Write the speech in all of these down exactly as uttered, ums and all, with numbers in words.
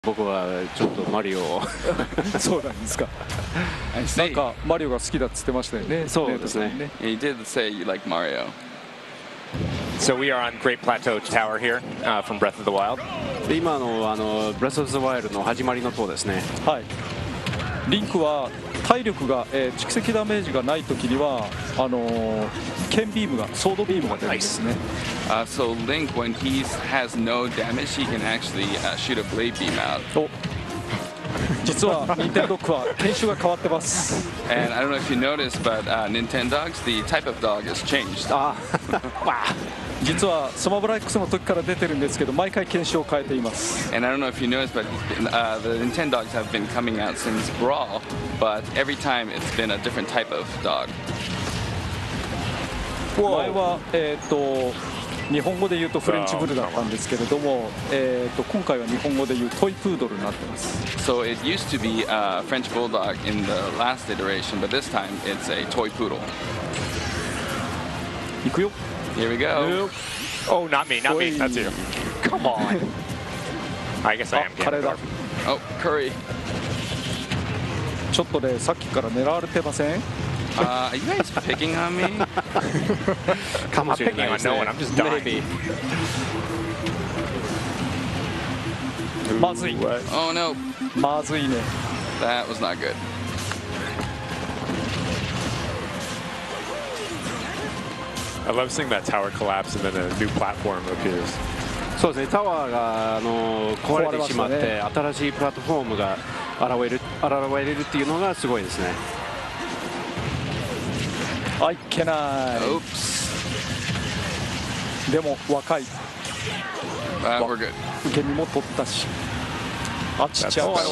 僕はちょっとマリオをそうなんですか。なんかマリオが好きだっつってましたよね。 そうですね。 He did say you like Mario. So we are on Great Plateau Tower here uh, from Breath of the Wild. で今のあの Breath of the Wild の始まりの塔ですね。 はい。リンクは体力が、えー、蓄積ダメージがないときにはあのー、剣ビームがソードビームが出るんですね。 Uh, so Link, when he has no damage, he can actually uh, shoot a blade beam out. お実はニンテンドックは犬種が変わってます。 And I don't know if you noticed, but uh, Nintendogs, the type of dog has changed. ああ実はスマブラ X の時から出てるんですけど、毎回犬種を変えています。 And I don't know if you noticed, but uh, the Nintendogs have been coming out since Brawl, but every time it's been a different type of dog. 前はえっと日本語で言うとフレンチブルだったんですけれども、えー、と今回は日本語で言うトイプードルになってます。 So it used to be a French bulldog in the last iteration, but this time it's a toy poodle. いくよ。 Here we go. Oh, not me, not me. That's you. Come on. I guess I am. カレーだ。 Oh, curry. ちょっとね、さっきから狙われてません ？Uh, are you guys picking on me? I'm not picking on no one. I'm just dying. まずい。 Oh no. まずいね。 That was not good. I love seeing that tower collapse and then a new platform appears. そうですね。タワーがあの壊れてしまって、新しいプラットフォームが現れる現れるっていうのがすごいですね。 あ、いけない。 Oops. でも若い。 Uh, we're good. 受け身も取ったし。あっちちゃう。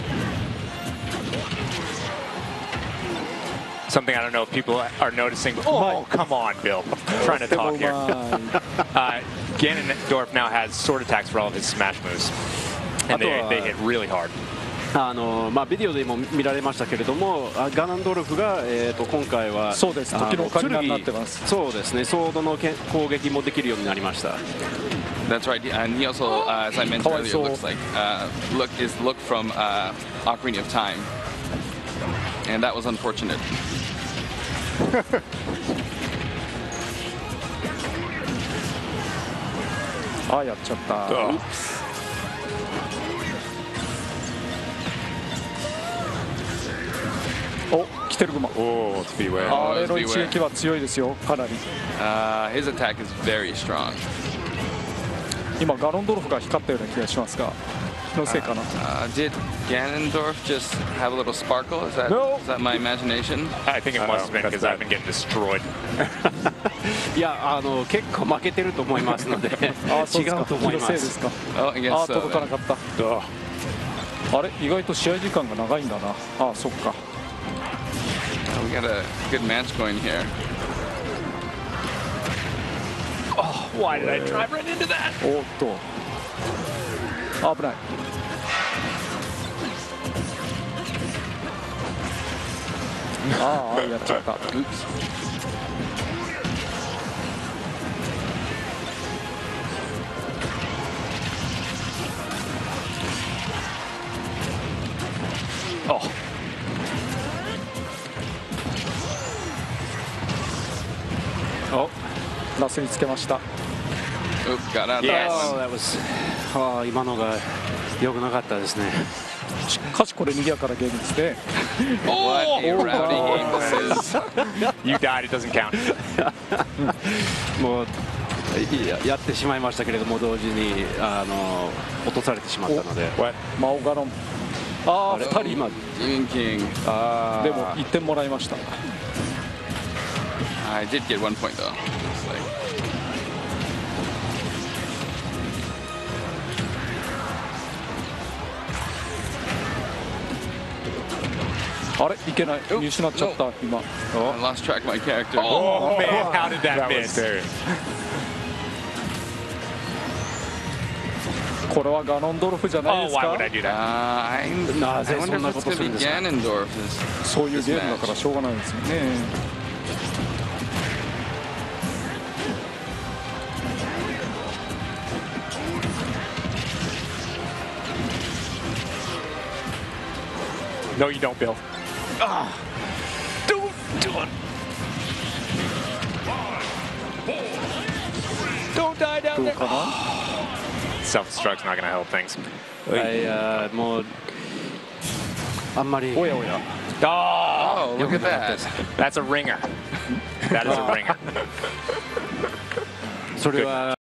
Something I don't know if people are noticing. Oh, come on, Bill. I'm trying to talk here. Uh, Ganondorf now has sword attacks for all of his smash moves, and they, they hit really hard. あのまあビデオでも見られましたけれども、ガナンドルフがえっと今回はそうです。時の鐘になってます。 そうですね。ソードの攻撃もできるようになりました。 That's right. And he also, uh, as I mentioned earlier, looks like uh, look is look from uh, Ocarina of Time, and that was unfortunate. あ、やっちゃった。お、来てるグマ。 Oh, let's beware. あれの一撃は強いですよ、かなり。 Uh, his attack is very strong. 今ガノンドルフが光ったような気がしますが、気のせいかな。 Uh, did Ganondorf just have a little sparkle? Is that No. is that my imagination? I think it must have been because I've been getting destroyed. いやあの結構負けてると思いますのであ、そう違ですか。 うと思いま気のせいですす。 か。 Oh, I guess あ、 so. 届かな then. かった。あれ、意外と試合時間が長いんだな。あ、そっか。 Oh, we got a good match going here. Oh, why did I drive right into that? おっと。危ない。ああ、やっちゃった。 Oops. お、ラスにつけました。 Oops, got out of Yes. that Oh, one. that was あ今のが良くなかったですね。 しかしこれ賑やかなゲームですね。 What a Oh, rowdy God. game this is. You died. It doesn't count. もういややってしまいましたけれども、同時にあの落とされてしまったので。 マオガノン。ああ、ふたり。 今 Demon King. あでもいってんもらいました。 I did get one point though. It's like, あれ、いけない。見失っちゃった、今。 I lost track of my character. Oh man, how did that That was miss? scary. これはガノンドルフじゃない Oh, です why か would I do Uh, that? I, な I ぜ wonder そんな if こ it's と going する to ん be ですか。 Ganondorf. Is, そういうゲームだからしょうがないですよね。 No, you don't, Bill. Ah, don't do it. Don't die down どう there. かな。 Self-destruct's not going to help things. はいあーもうあんまりおやおや。 Oh, look at that. That's a ringer. That is a ringer. それは